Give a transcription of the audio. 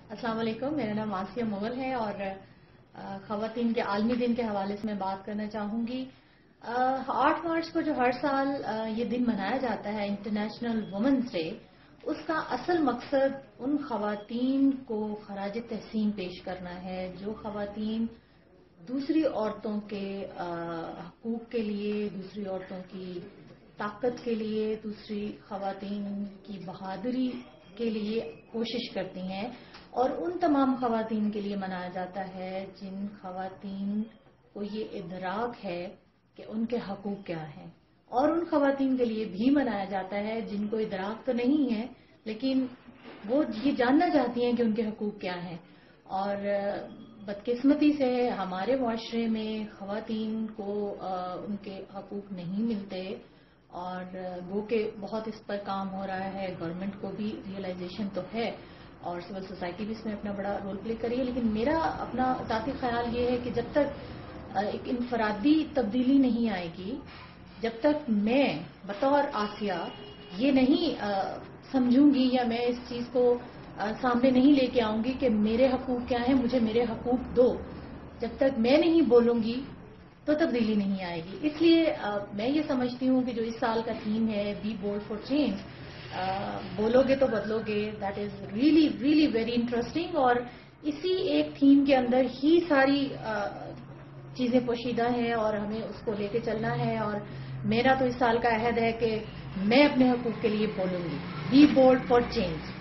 السلام علیکم، میرا نام آسیہ مغل ہے اور خواتین کے عالمی دن کے حوالے سے میں بات کرنا چاہوں گی۔ 8 مارچ کو جو ہر سال یہ دن منایا جاتا ہے انٹرنیشنل وومنز ڈے، اس کا اصل مقصد ان خواتین کو خراج تحسین پیش کرنا ہے جو خواتین دوسری عورتوں کے حقوق کے لیے، دوسری عورتوں کی طاقت کے لیے، دوسری خواتین کی بہادری کے لیے کوشش کرتی ہیں، اور ان تمام خواتین کے لیے منایا جاتا ہے جن خواتین کو یہ ادراک ہے کہ ان کے حقوق کیا ہیں، اور ان خواتین کے لیے بھی منایا جاتا ہے جن کو ادراک تو نہیں ہے لیکن وہ یہ جاننا چاہتی ہیں کہ ان کے حقوق کیا ہیں۔ اور بدقسمتی سے ہمارے معاشرے میں خواتین کو ان کے حقوق نہیں ملتے، اور وہ کہ بہت اس پر کام ہو رہا ہے، گورنمنٹ کو بھی ریئلائزیشن تو ہے اور سول سوسائٹی بھی اس میں اپنا بڑا رول پلے کری ہے، لیکن میرا اپنا ذاتی خیال یہ ہے کہ جب تک ایک انفرادی تبدیلی نہیں آئے گی، جب تک میں بطور آسیہ یہ نہیں سمجھوں گی یا میں اس چیز کو سامنے نہیں لے کے آؤں گی کہ میرے حقوق کیا ہیں، مجھے میرے حقوق دو، جب تک میں نہیں بولوں گی تو تبدیلی نہیں آئے گی۔ اس لیے میں یہ سمجھتی ہوں کہ جو اس سال کا تھیم ہے بی بولڈ فار چینج، بولو گے تو بدلو گے، that is really really very interesting, اور اسی ایک تھیم کے اندر ہی ساری چیزیں پوشیدہ ہیں اور ہمیں اس کو لے کے چلنا ہے۔ اور میرا تو اس سال کا عہد ہے کہ میں اپنے حقوق کے لیے بولوں گی، بی بولڈ فار چینج۔